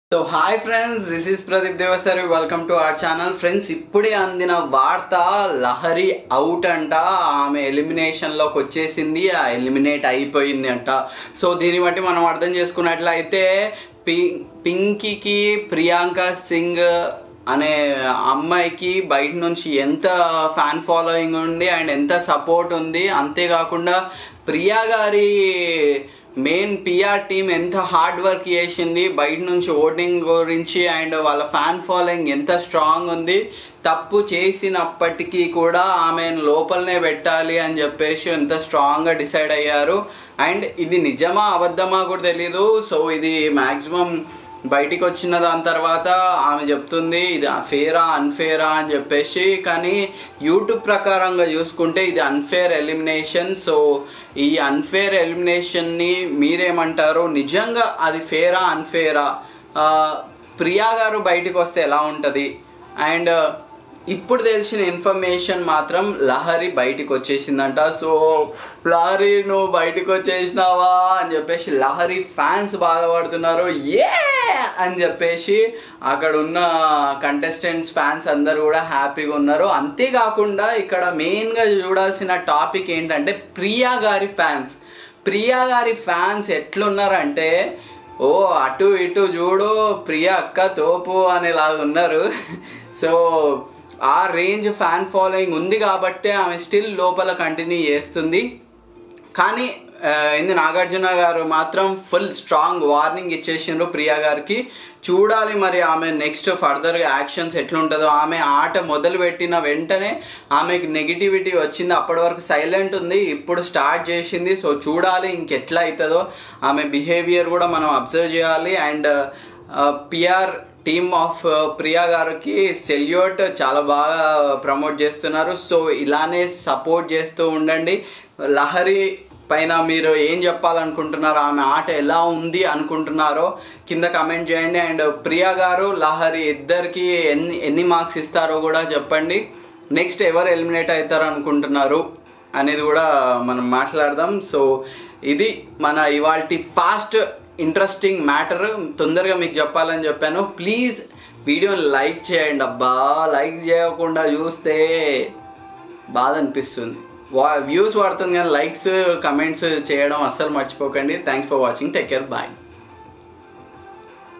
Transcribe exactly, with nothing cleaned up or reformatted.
So hi friends, this is Pradeep Devasari. Welcome to our channel. Friends, ఇప్పుడే అందిన వార్త, Lahari out అంట. ఆమె ఎలిమినేషన్లోకి వచ్చేసింది, ఆ ఎలిమినేట్ అయిపోయింది అంట. సో దీన్ని బట్టి మనం అర్థం చేసుకున్నట్లయితే పి పింకీకి ప్రియాంక సింగ్ అనే అమ్మాయికి బయట నుంచి ఎంత ఫ్యాన్ ఫాలోయింగ్ ఉంది అండ్ ఎంత సపోర్ట్ ఉంది. అంతేకాకుండా ప్రియా గారి మెయిన్ పిఆర్ టీమ్ ఎంత హార్డ్ వర్క్ చేసింది బయట నుంచి ఓటింగ్ గురించి, అండ్ వాళ్ళ ఫ్యాన్ ఫాలోయింగ్ ఎంత స్ట్రాంగ్ ఉంది. తప్పు చేసినప్పటికీ కూడా ఆమెను లోపలనే పెట్టాలి అని చెప్పేసి ఎంత స్ట్రాంగ్గా డిసైడ్ అయ్యారు. అండ్ ఇది నిజమా అబద్ధమా కూడా తెలీదు. సో ఇది మ్యాక్సిమం బయటికి వచ్చిన దాని తర్వాత ఆమె చెప్తుంది ఇది ఫేరా అన్ఫేరా అని చెప్పేసి. కానీ యూట్యూబ్ ప్రకారంగా చూసుకుంటే ఇది అన్ఫేర్ ఎలిమినేషన్. సో ఈ అన్ఫేర్ ఎలిమినేషన్ని మీరేమంటారు? నిజంగా అది ఫేరా అన్ఫేరా? ప్రియా గారు బయటికి వస్తే ఎలా ఉంటుంది? అండ్ ఇప్పుడు తెలిసిన ఇన్ఫర్మేషన్ మాత్రం లహరి బయటికి వచ్చేసిందంట. సో లహరి నువ్వు బయటికి వచ్చేసినావా అని చెప్పేసి లహరి ఫ్యాన్స్ బాధపడుతున్నారు. ఏ అని చెప్పేసి అక్కడ ఉన్న కంటెస్టెంట్స్ ఫ్యాన్స్ అందరు కూడా హ్యాపీగా ఉన్నారు. అంతేకాకుండా ఇక్కడ మెయిన్గా చూడాల్సిన టాపిక్ ఏంటంటే ప్రియా గారి ఫ్యాన్స్. ప్రియా గారి ఫ్యాన్స్ ఎట్లున్నారంటే, ఓ అటు ఇటు చూడు ప్రియా అక్క తోపు అనేలాగా ఉన్నారు. సో ఆ రేంజ్ ఫ్యాన్ ఫాలోయింగ్ ఉంది కాబట్టి ఆమె స్టిల్ లోపల కంటిన్యూ చేస్తుంది. కానీ ఇందు నాగార్జున గారు మాత్రం ఫుల్ స్ట్రాంగ్ వార్నింగ్ ఇచ్చేసిండ్రు ప్రియా గారికి. చూడాలి మరి ఆమె నెక్స్ట్ ఫర్దర్గా యాక్షన్స్ ఎట్లుంటుందో. ఆమె ఆట మొదలుపెట్టిన వెంటనే ఆమెకి నెగిటివిటీ వచ్చింది, అప్పటి వరకు సైలెంట్ ఉంది, ఇప్పుడు స్టార్ట్ చేసింది. సో చూడాలి ఇంకెట్లా అవుతుందో. ఆమె బిహేవియర్ కూడా మనం అబ్జర్వ్ చేయాలి. And PR team of Priya గారికి సెల్యూట్, చాలా బాగా ప్రమోట్ చేస్తున్నారు. సో ఇలానే సపోర్ట్ చేస్తూ ఉండండి. లహరి పైన మీరు ఏం చెప్పాలనుకుంటున్నారో, ఆమె ఆట ఎలా ఉంది అనుకుంటున్నారో కింద కమెంట్ చేయండి. అండ్ ప్రియా గారు లహరి ఇద్దరికి ఎన్ని ఎన్ని మార్క్స్ ఇస్తారో కూడా చెప్పండి. నెక్స్ట్ ఎవరు ఎలిమినేట్ అవుతారు అనుకుంటున్నారు అనేది కూడా మనం మాట్లాడదాం. సో ఇది మన ఇవాల్టి ఫాస్ట్ ఇంట్రెస్టింగ్ మ్యాటర్. తొందరగా మీకు చెప్పాలని చెప్పాను. ప్లీజ్ వీడియోని లైక్ చేయండి. అబ్బా లైక్ చేయకుండా చూస్తే బాధ అనిపిస్తుంది. వా వ్యూస్ పడుతుంది కానీ లైక్స్ కమెంట్స్ చేయడం అస్సలు మర్చిపోకండి. Thanks for watching. Take care. Bye.